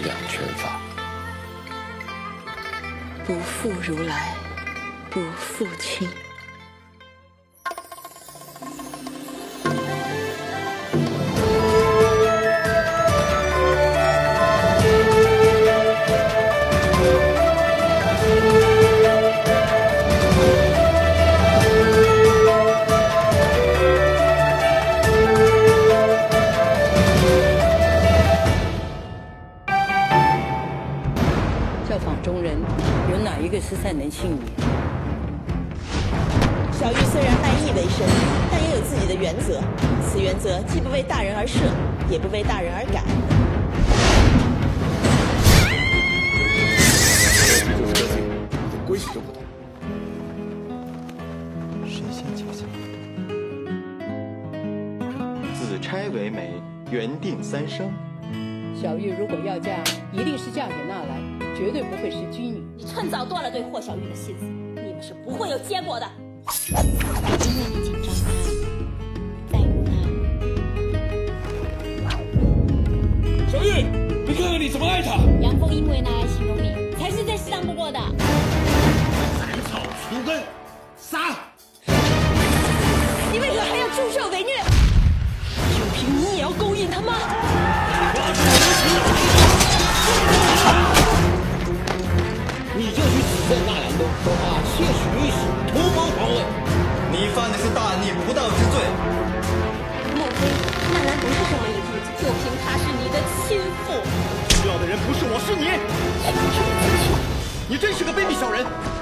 两全法。 不负如来，不负卿。 教坊中人有哪一个是善能信你？ 小玉虽然卖艺为生，但也有自己的原则。此原则既不为大人而设，也不为大人而改。 就是个性，跟规矩就不同。 神仙解析。自钗为媒，缘定三生。 小玉如果要嫁，一定是嫁给纳兰，绝对不会是居女。 你趁早断了对霍小玉的心思，你们是不会有结果的。因为你紧张他，在乎他。 小玉，你看看你怎么爱他。 杨峰因为拿来形容你，才是再适当不过的。 斩草除根，杀！ 你为何还要助纣为虐？就凭你也要勾引他吗？ 你就去指证纳兰东，说他窃取御史，图谋皇位。 你犯的是大逆不道之罪。 莫非纳兰不是这么一父子，就凭他是你的亲父？ 需要的人不是我，是你。 是不是你自己？ 你真是个卑鄙小人！